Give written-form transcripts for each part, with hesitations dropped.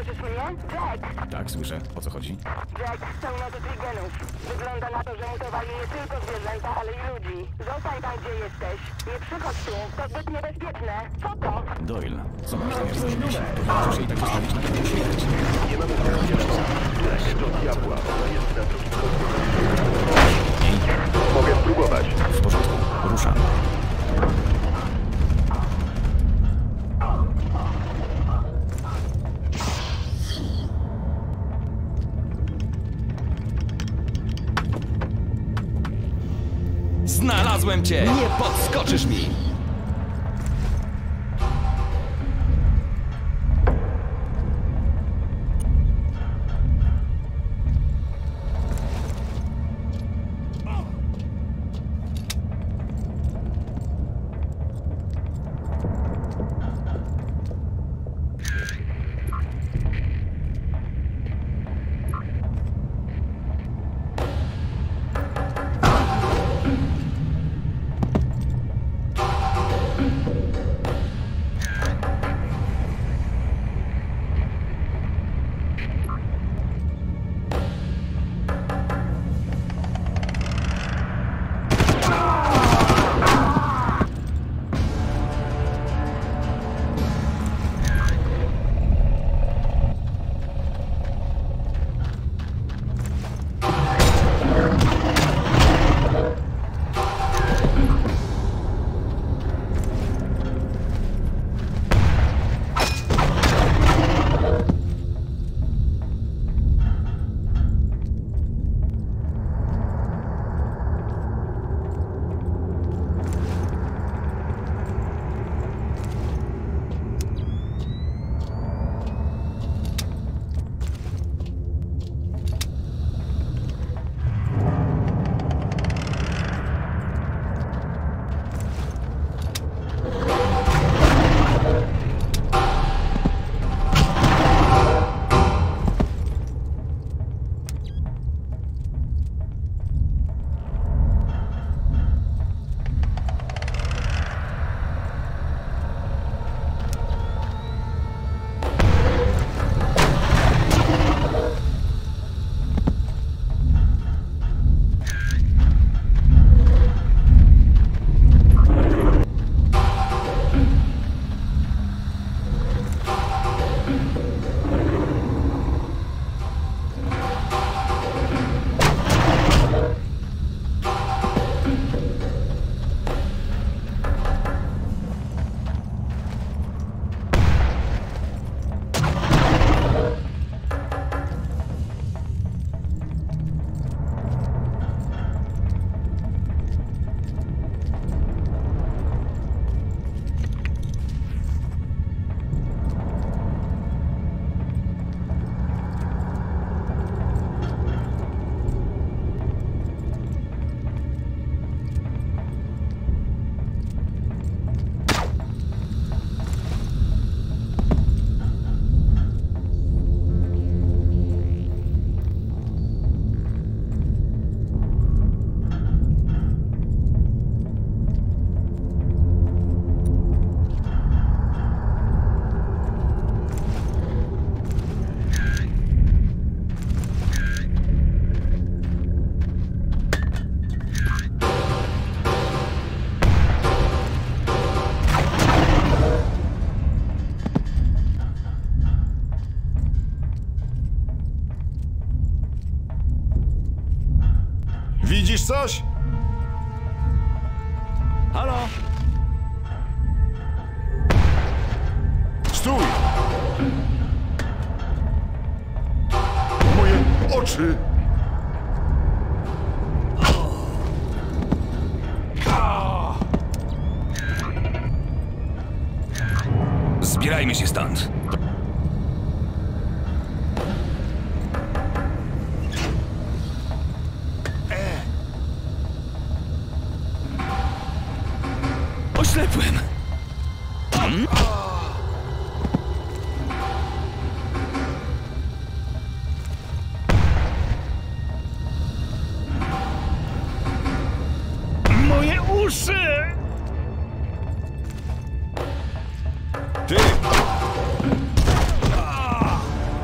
Słyszysz mnie? Jack! Tak, słyszę. O co chodzi? Jack, pełno tu trigenów. Wygląda na to, że mutowali nie tylko zwierzęta, ale i ludzi. Zostań tam, gdzie jesteś. Nie przychodź tu, to zbyt niebezpieczne. Co to? Doyle, co myślisz, że zrobić? Możesz jej tak zostawić na tym śmierć. Nie mamy prawa. Tak, do diabła. Ona jest na drugim końcu. Mogę spróbować. W porządku, ruszam. Znalazłem cię! Nie podskoczysz mi! Widzisz coś? Halo? Stój! Moje oczy! Zbierajmy się stąd. Oślepłem! Moje uszy! Ty!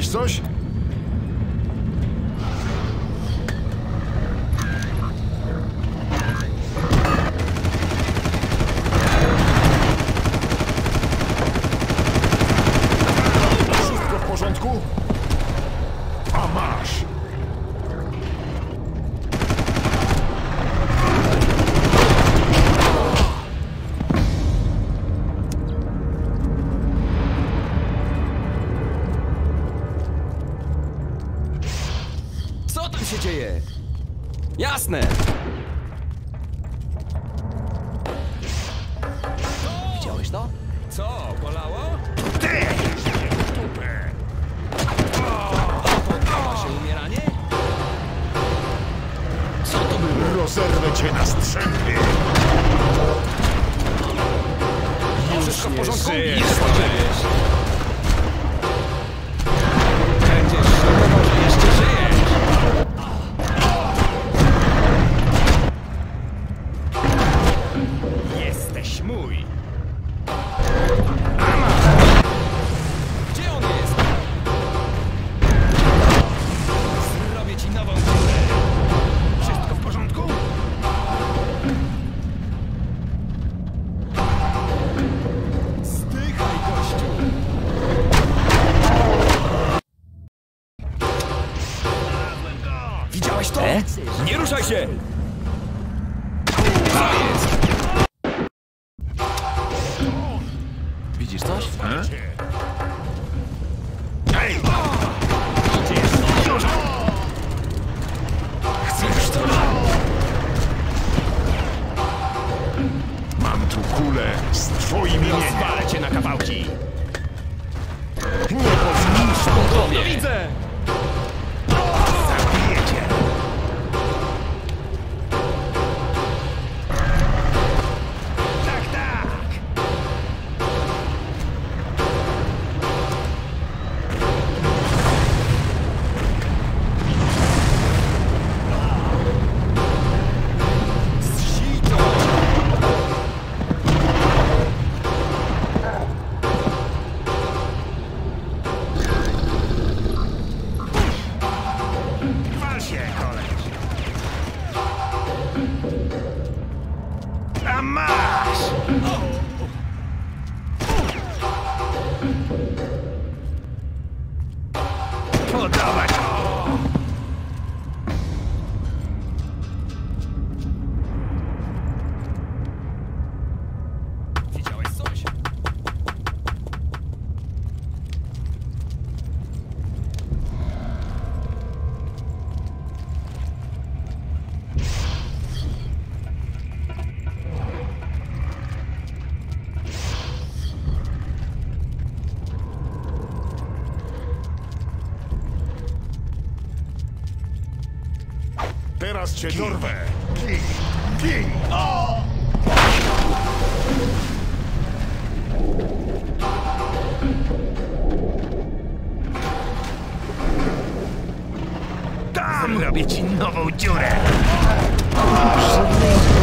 Widziałeś coś? Wszystko w porządku? A masz! Co tam się dzieje? Jasne! Widziałeś to? Co, bolało? Podoba się umieranie? Co to było? Rozerwę cię na strzępy! Wszystko w porządku? żyjesz, Jeszcze żyjesz! Będziesz żałował, że jeszcze żyjesz! Jesteś mój! Gdzie on jest? Zrobię ci nową dziurę! Wszystko w porządku? Zdychaj, gościu! Widziałeś to? Nie ruszaj się! Co jest? Widzisz coś? Ej! Już! Chcesz to? Mam tu kulę z twoim imieniem! Rozwalę cię na kawałki! Nie pozwolisz mu tobie! No widzę! Zabiję cię! Tak, tak! Zsito! Wal się, koleś! A masz! Podoba ci! Widziałeś coś? Teraz cię dorwę! Gin! Gin! Tam robię ci nową dziurę! Żadnej